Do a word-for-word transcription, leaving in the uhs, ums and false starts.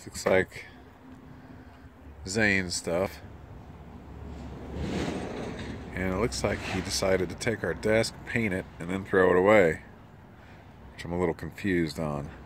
Looks like Zane stuff. And it looks like he decided to take our desk, paint it, and then throw it away, which I'm a little confused on.